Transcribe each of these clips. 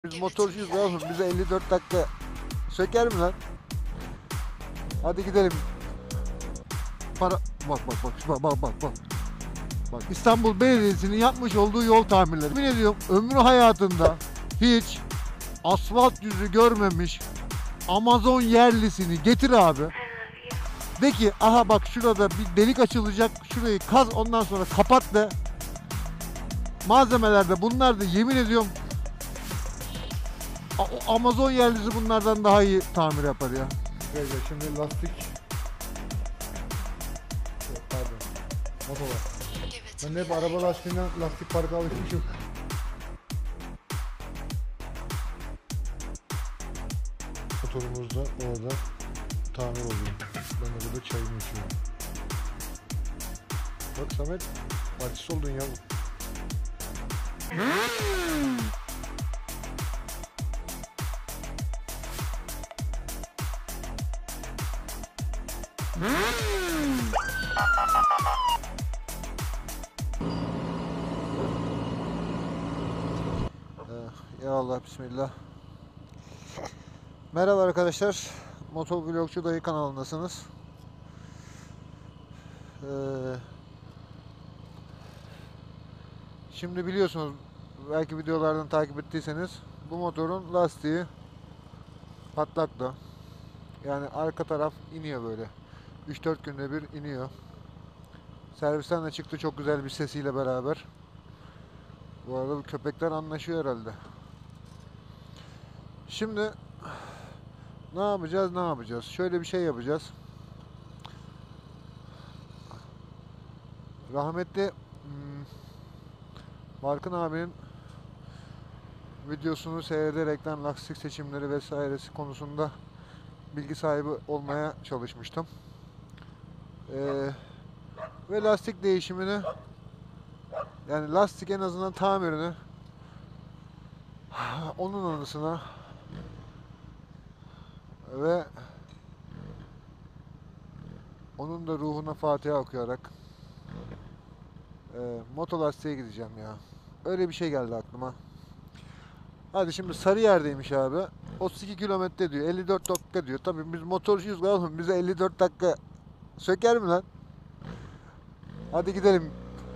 Biz motorcuyuz oğlum, bize 54 dakika söker mi lan? Hadi gidelim. Para bak. Bak İstanbul Belediyesi'nin yapmış olduğu yol tamirleri. Yemin ediyorum ömrü hayatında hiç asfalt yüzü görmemiş Amazon yerlisini getir abi. De ki aha bak şurada bir delik açılacak, şurayı kaz, ondan sonra kapat de. Malzemelerde bunlar da yemin ediyorum o Amazon yerlisi bunlardan daha iyi tamir yapar ya. Arkadaşlar şimdi lastik pardon motor. Ben hep araba lastiğinden lastik parka alışmışım. Motorumuz da orada tamir oluyor. Ben de burada çayımı içiyorum. Bak Samet, artist oldun ya. Ya Allah, bismillah. Merhaba arkadaşlar, Motovlogcu Dayı kanalındasınız. Şimdi biliyorsunuz, belki videolardan takip ettiyseniz, bu motorun lastiği patlakta. Yani arka taraf iniyor böyle. 3-4 günde bir iniyor. Servisten de çıktı çok güzel bir sesiyle beraber. Bu arada bu köpekler anlaşıyor herhalde. Şimdi ne yapacağız? Şöyle bir şey yapacağız. Rahmetli Barkın abinin videosunu seyrederekten lastik seçimleri vesairesi konusunda bilgi sahibi olmaya çalışmıştım. Ve lastik değişimini, yani lastik en azından tamirini onun anısına ve onun da ruhuna Fatiha okuyarak motolastiğe gideceğim ya. Öyle bir şey geldi aklıma. Hadi şimdi Sarıyer'deymiş abi. 32 kilometre diyor. 54 dakika diyor. Tabii biz motorcuyuz oğlum. Bize 54 dakika söker mi lan? Hadi gidelim.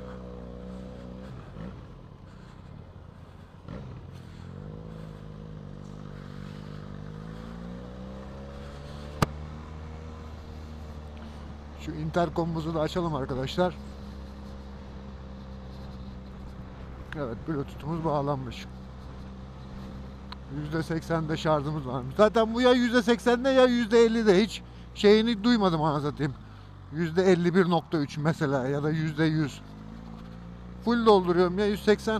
Şu interkomumuzu da açalım arkadaşlar. Evet, Bluetooth'umuz bağlanmış. %80'de şarjımız varmış. Zaten bu ya %80'de ya %50'de, hiç şeyini duymadım anasını satayım. %51.3 mesela ya da %100. Full dolduruyorum ya 180.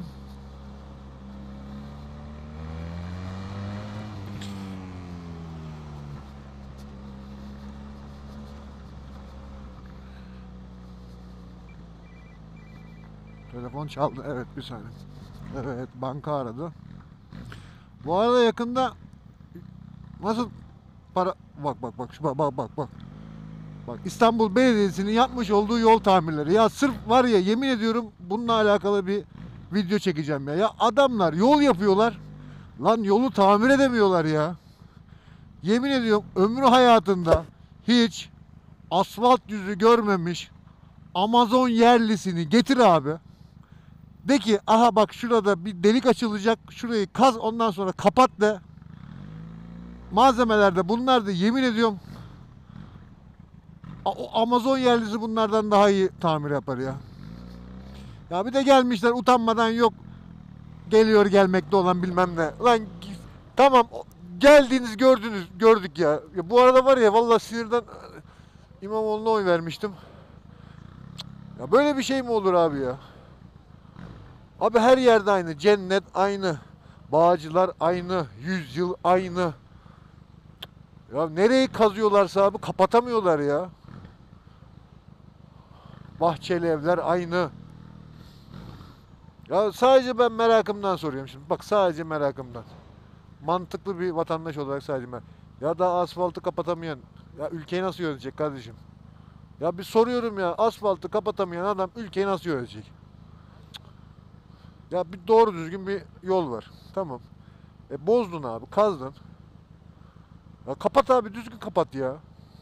Telefon çaldı. Evet, bir saniye. Evet, banka aradı. Bu arada yakında nasıl para bak. Bak İstanbul Belediyesi'nin yapmış olduğu yol tamirleri. Ya sırf var ya, yemin ediyorum bununla alakalı bir video çekeceğim ya. Ya adamlar yol yapıyorlar. Lan yolu tamir edemiyorlar ya. Yemin ediyorum ömrü hayatında hiç asfalt yüzü görmemiş Amazon yerlisini getir abi. De ki aha bak şurada bir delik açılacak, şurayı kaz, ondan sonra kapat de. Malzemelerde bunlar da yemin ediyorum o Amazon yerlisi bunlardan daha iyi tamir yapar ya. Ya bir de gelmişler utanmadan, yok geliyor gelmekte olan bilmem ne. Lan tamam, geldiğiniz gördük ya. Ya bu arada var ya, vallahi sinirden İmamoğlu'na oy vermiştim. Ya böyle bir şey mi olur abi ya? Abi her yerde aynı. Cennet aynı. Bağcılar aynı. 100 yıl aynı. Ya nereyi kazıyorlarsa abi kapatamıyorlar ya. Bahçeli evler aynı. Ya sadece ben merakımdan soruyorum şimdi. Bak, sadece merakımdan. Mantıklı bir vatandaş olarak sadece ben. Ya da asfaltı kapatamayan, ya ülkeyi nasıl yönetecek kardeşim? Ya bir soruyorum ya, asfaltı kapatamayan adam ülkeyi nasıl yönetecek? Ya bir doğru düzgün bir yol var. Tamam. Bozdun abi, kazdın. Ya kapat abi, düzgün kapat ya.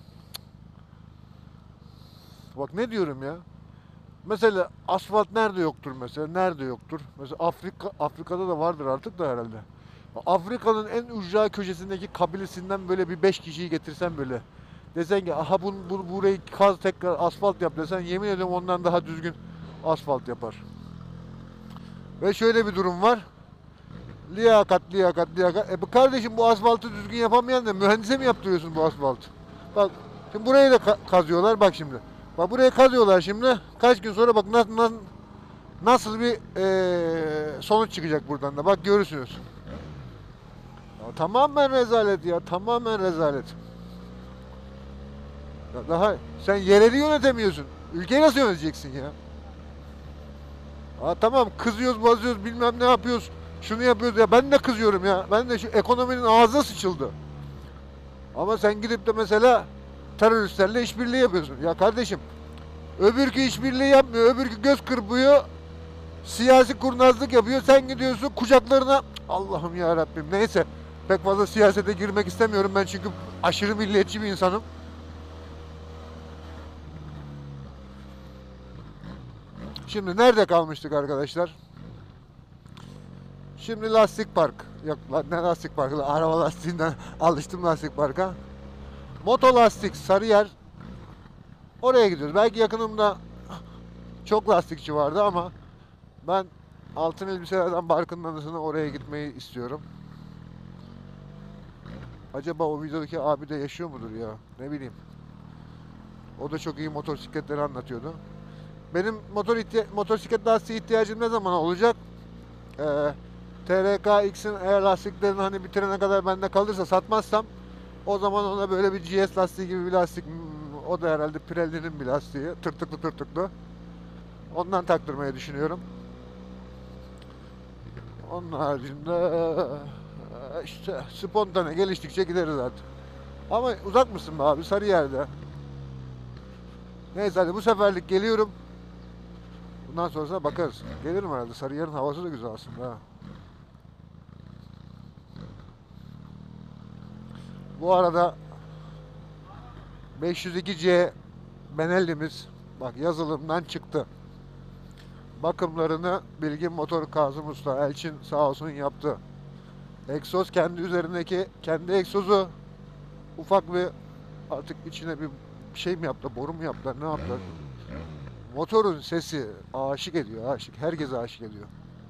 Bak ne diyorum ya. Mesela asfalt nerede yoktur mesela? Nerede yoktur? Mesela Afrika'da da vardır artık da herhalde. Afrika'nın en ücra köşesindeki kabilesinden böyle bir 5 kişiyi getirsen böyle. Desen ki aha burayı kaz, tekrar asfalt yap desen, yemin ediyorum ondan daha düzgün asfalt yapar. Ve şöyle bir durum var. Liyakat, liyakat, liyakat. Bu kardeşim, bu asfaltı düzgün yapamayan da mühendise mi yaptırıyorsun bu asfaltı? Bak şimdi burayı da kazıyorlar bak şimdi. Bak burayı kazıyorlar şimdi. Kaç gün sonra bak nasıl bir sonuç çıkacak buradan da. Bak görürsünüz. Ya, tamamen rezalet ya. Tamamen rezalet. Ya daha sen yereli yönetemiyorsun. Ülkeyi nasıl yöneteceksin ya? Ha, tamam, kızıyoruz, bozuyoruz, bilmem ne yapıyoruz. Şunu yapıyoruz ya. Ben de kızıyorum ya. Ben de şu ekonominin ağzına sıçıldı. Ama sen gidip de mesela teröristlerle işbirliği yapıyorsun. Ya kardeşim, öbürkü işbirliği yapmıyor. Öbürkü göz kırpıyor. Siyasi kurnazlık yapıyor. Sen gidiyorsun kucaklarına. Allah'ım ya Rabbim. Neyse. Pek fazla siyasete girmek istemiyorum ben, çünkü aşırı milliyetçi bir insanım. Şimdi nerede kalmıştık arkadaşlar? Şimdi lastik park. Yok lan, ne lastik parkı? Araba lastiğinden alıştım lastik parka. Moto lastik Sarıyer. Oraya gidiyoruz. Belki yakınımda çok lastikçi vardı ama ben altın elbiselerden Barkın'ın anısına oraya gitmeyi istiyorum. Acaba o videodaki abi de yaşıyor mudur ya? Ne bileyim. O da çok iyi motosikletleri anlatıyordu. Benim motosiklet lastiği ihtiyacım ne zaman olacak? TRK X'in eğer lastiklerini hani bitirene kadar bende kalırsa, satmazsam, o zaman ona böyle bir GS lastiği gibi bir lastik, o da herhalde Pirelli'nin bir lastiği, tırtıklı. Ondan taktırmayı düşünüyorum. Onun haricinde işte spontane geliştikçe gideriz artık. Ama uzak mısın be abi? Sarıyer'de. Neyse hadi bu seferlik geliyorum. Bundan sonrasına bakarız. Gelirim herhalde. Sarıyer'in havası da güzel aslında ha. Bu arada 502C Benelli'miz bak yazılımdan çıktı. Bakımlarını Bilgin Motor Kazım Usta Elçin sağ olsun yaptı. Egzoz kendi egzozu, ufak bir artık içine bir şey mi yaptı, boru mu yaptılar, ne yaptılar? Motorun sesi aşık ediyor, aşık. Herkese aşık ediyor.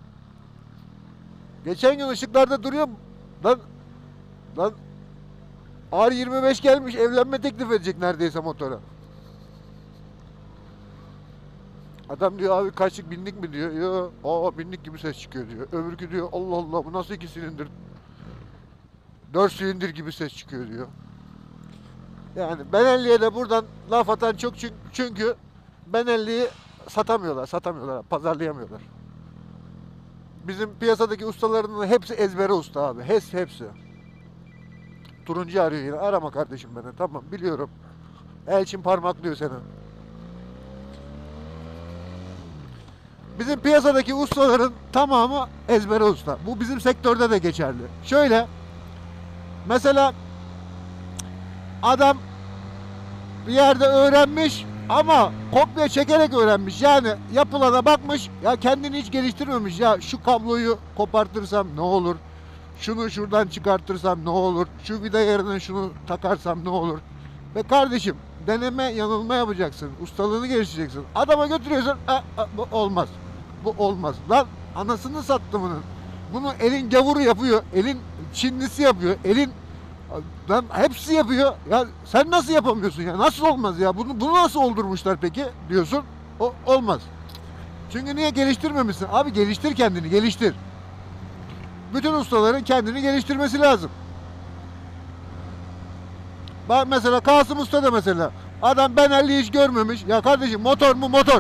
Geçen gün ışıklarda duruyor. Lan R25 gelmiş, evlenme teklif edecek neredeyse motora. Adam diyor abi kaçlık, binlik mi diyor. Yo, binlik gibi ses çıkıyor diyor. Öbürkü diyor Allah Allah, bu nasıl 2 silindir? 4 silindir gibi ses çıkıyor diyor. Yani Benelli'ye de buradan laf atan çok, çünkü Benelli'yi satamıyorlar, pazarlayamıyorlar. Bizim piyasadaki ustaların hepsi ezbere usta abi. Hepsi. Turuncu arıyor yine. Arama kardeşim beni. Tamam, biliyorum. Elçin parmaklıyor seni. Bizim piyasadaki ustaların tamamı ezbere usta. Bu bizim sektörde de geçerli. Şöyle, mesela adam bir yerde öğrenmiş ama kopya çekerek öğrenmiş. Yani yapılana bakmış, ya kendini hiç geliştirmemiş. Ya şu kabloyu kopartırsam ne olur? Şunu şuradan çıkartırsam ne olur? Şu vida yerine şunu takarsam ne olur? Ve kardeşim, deneme yanılma yapacaksın. Ustalığını geliştireceksin. Adama götürüyorsun. Bu olmaz. Bu olmaz. Lan anasını sattı bunun. Bunu elin gavuru yapıyor. Elin Çinlisi yapıyor. Lan hepsi yapıyor. Ya sen nasıl yapamıyorsun ya? Nasıl olmaz ya? Bunu nasıl oldurmuşlar peki diyorsun. O olmaz. Çünkü niye geliştirmemişsin? Abi geliştir, kendini geliştir. Bütün ustaların kendini geliştirmesi lazım. Bak mesela Kasım Usta da mesela. Adam Benelli hiç görmemiş. Ya kardeşim, motor mu motor?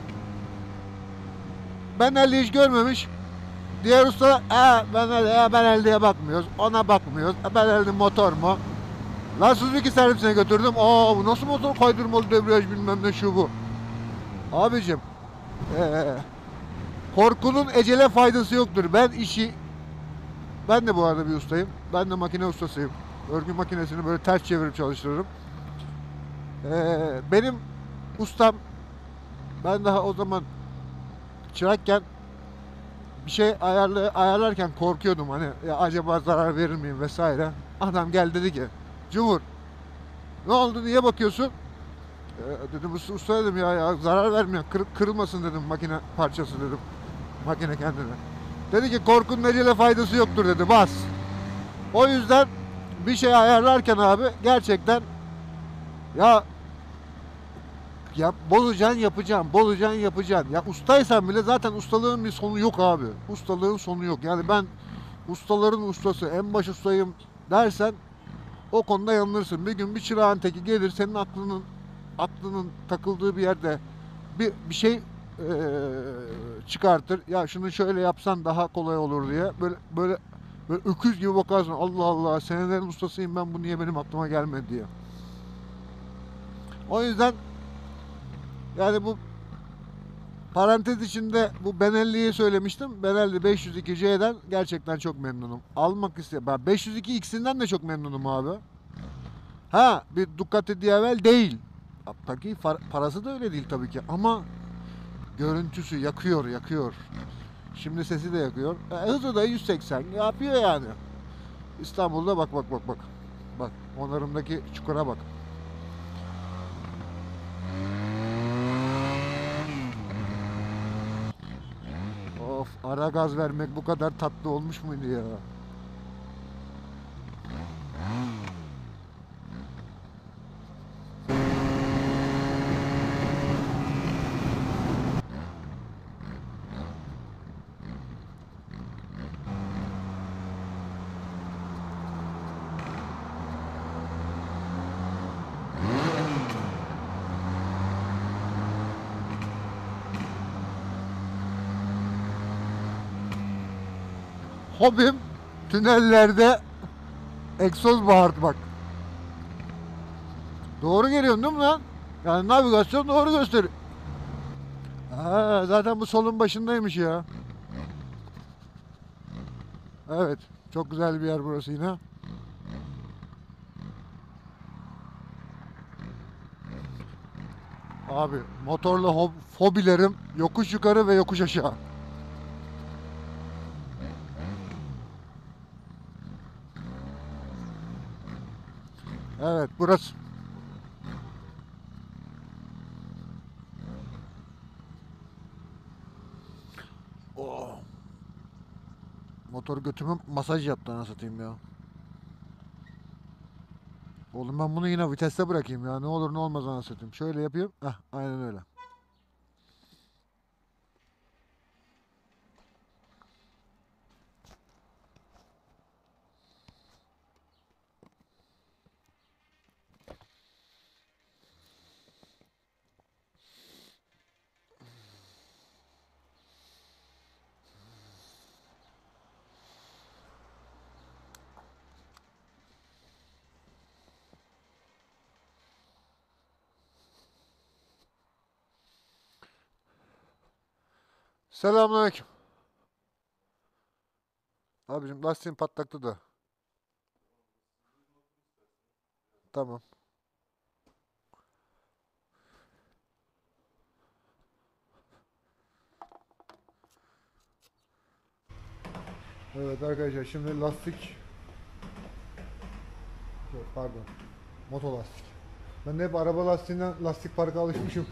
Benelli hiç görmemiş. Diğer usta Benelli'ye bakmıyoruz. Ona bakmıyoruz. Benelli motor mu? Lan Suzuki servisine götürdüm. Bu nasıl motor, kaydırmalı debriyaj bilmem ne şu bu. Abicim korkunun ecele faydası yoktur. Ben işi Ben de bu arada bir ustayım. Ben de makine ustasıyım. Örgü makinesini böyle ters çevirip çalıştırırım. Benim ustam, ben daha o zaman çırakken bir şey ayarlarken korkuyordum, hani ya acaba zarar verir miyim vesaire. Adam geldi dedi ki, Cumhur, ne oldu, niye bakıyorsun? Dedim usta, dedim ya zarar vermiyor, kırılmasın dedim makine parçası dedim, makine kendine. Dedi ki korkunun ecele faydası yoktur dedi, bas. O yüzden bir şey ayarlarken abi gerçekten ya bozacaksın yapacaksın, bozacaksın yapacaksın. Ya ustaysan bile zaten ustalığın bir sonu yok abi. Ustalığın sonu yok. Yani ben ustaların ustası, en baş ustayım dersen o konuda yanılırsın. Bir gün bir çırağın teki gelir senin aklının takıldığı bir yerde bir şey çıkartır. Ya şunu şöyle yapsan daha kolay olur diye. Böyle öküz gibi bakarsın. Allah Allah, senelerin ustasıyım ben, bu niye benim aklıma gelmedi diye. O yüzden yani bu parantez içinde bu Benelli'yi söylemiştim. Benelli 502C'den gerçekten çok memnunum. Almak istedim. Ben 502X'inden de çok memnunum abi. Ha, bir Ducati Diavel değil. Tabii parası da öyle değil tabii ki ama görüntüsü yakıyor. Şimdi sesi de yakıyor. Hızı da 180 yapıyor yani. İstanbul'da bak. Bak, onarımdaki çukura bak. Of, ara gaz vermek bu kadar tatlı olmuş muydu ya? Hobim tünellerde egzoz bağırtmak. Doğru geliyorsun değil mi lan? Yani navigasyon doğru gösteriyor. Ha, zaten bu solun başındaymış ya. Evet, çok güzel bir yer burası yine. Abi motorla fobilerim yokuş yukarı ve yokuş aşağı. Evet, burası. Oh. Motor götüme masaj yaptı anasını satayım ya. Oğlum ben bunu yine viteste bırakayım ya. Ne olur ne olmaz anasını satayım. Şöyle yapayım. Heh, aynen öyle. Selamünaleyküm. Abicim lastiğim patlaktı da. Tamam. Evet arkadaşlar, şimdi lastik, yok, pardon, motolastik. Ben de hep araba lastiğinden lastik parka alışmışım.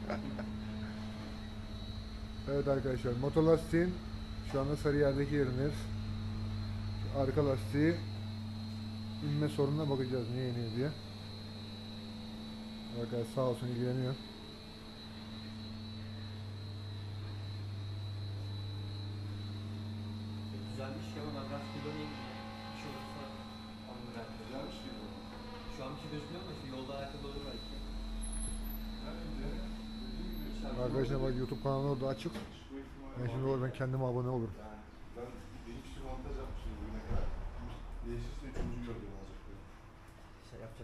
Evet arkadaşlar, motolastiğin şu anda Sarıyer'deki yerindeyiz. Arka lastiği inme sorununa bakacağız, niye iniyor diye. Arkadaş sağ olsun ilgileniyor. Güzelmiş ya, ama ben biraz kullanayım. Bir şey olursa onu bırak. Güzelmiş gibi bu. Şu an bir şey gözükmüyor ama şu yolda ayakkabı olur belki. Arkadaşlar bak, YouTube kanalı orada açık. Ben şimdi oradan kendime abone olurum. Ben bir sürü montaj yapmışım bugüne kadar. Değişirse üçüncü gördüğüm olacak böyle. Şey yapacak.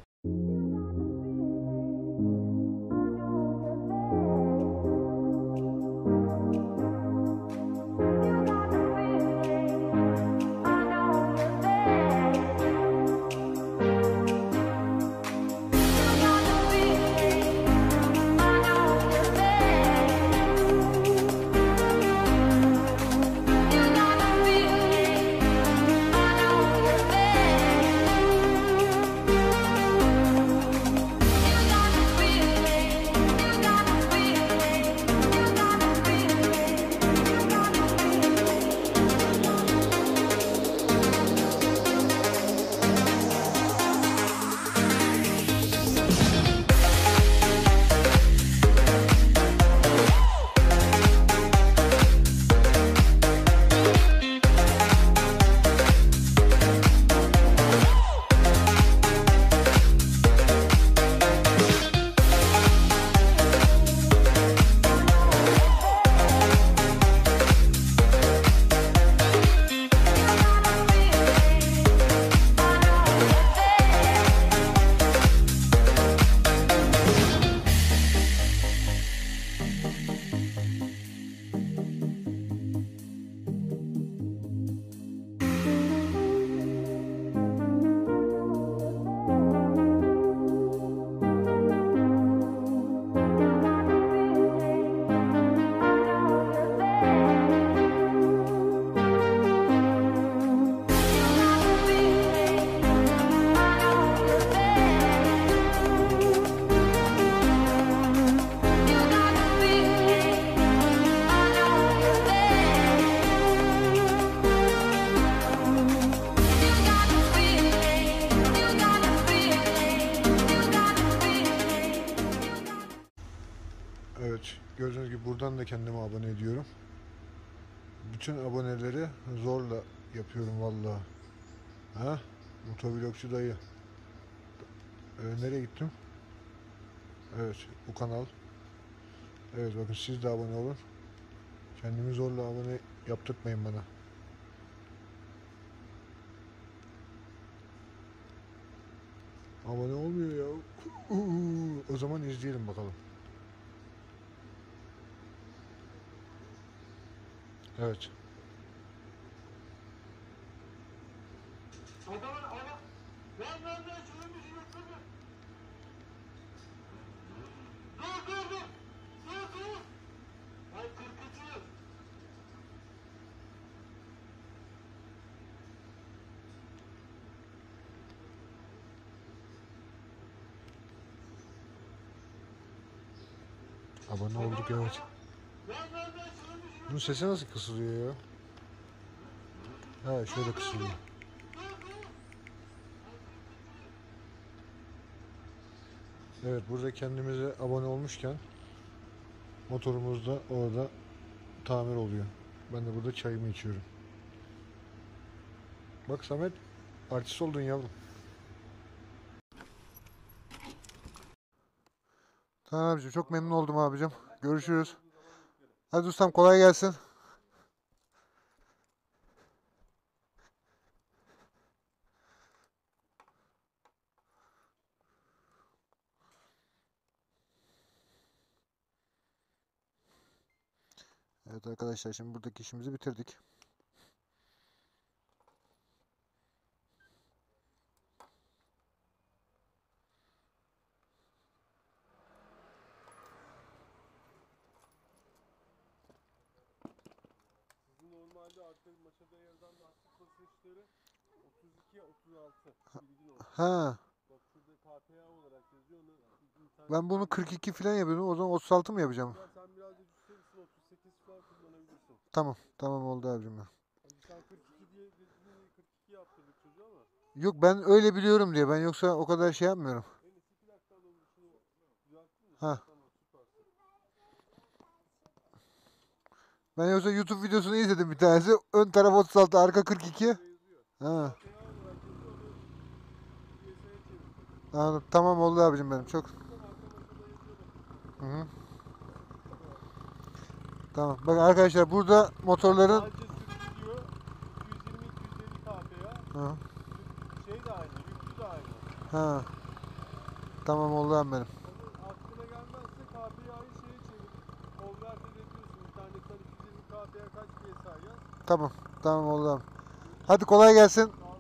buradan da kendime abone ediyorum. Bütün aboneleri zorla yapıyorum vallahi. Ha? Motovlogcu dayı. Nereye gittim? Evet, bu kanal. Evet, bakın siz de abone olun. Kendimi zorla abone yaptırtmayın bana. Abone olmuyor ya. O zaman izleyelim bakalım. Evet. Abone olduk, evet. Bunun sesi nasıl kısılıyor ya? Ha, şöyle kısılıyor. Evet, burada kendimize abone olmuşken motorumuz da orada tamir oluyor. Ben de burada çayımı içiyorum. Bak Samet, artist oldun yavrum. Tamam abicim, çok memnun oldum abicim. Görüşürüz. Hadi ustam, kolay gelsin. Evet arkadaşlar, şimdi buradaki işimizi bitirdik. Sizin normalde arka maşada yerden lastik basınçları 32'ye 36. Bilgin olsun. Ha, Bak şurada KPA olarak yazıyor. Onu internet ben bunu 42 falan yapıyordum. O zaman 36 mı yapacağım? Ya sen biraz da düşürürsün, 38 falan kullanabilirsin. Tamam, tamam oldu abicim ben. Hani sen 42 diye dediğini 42 yaptırdık çocuğa ama. Yok, ben öyle biliyorum diye. Ben yoksa o kadar şey yapmıyorum. En iyisi 2 dakika alalım şunu düzelttin mi? Ha. Tamam, süpersin. Ben yoksa YouTube videosunu izledim bir tanesi. Ön taraf 36, arka 42. Yazıyor. Ha, KPA olarak yazıyor, onu piyasaya çevirdik. anladım. Tamam oldu abicim benim. Çok. Arka maşada yazıyor bak. Hı hı. Tamam. Bakın arkadaşlar, burada motorların. Sadece sürücü diyor 220-250 KPA. Hı. Şey de aynı, yüklü de aynı. Ha. Tamam oldu abi benim. Onu aklına gelmezse KPA'yı şeye çevir. Konvert edebiliyorsun. İnternetten 220 KPA kaç PSI yaz. Tamam. Tamam oldu abi. Hadi kolay gelsin. Sağ olasın.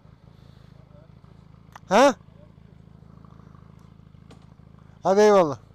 Ha? Hadi eyvallah.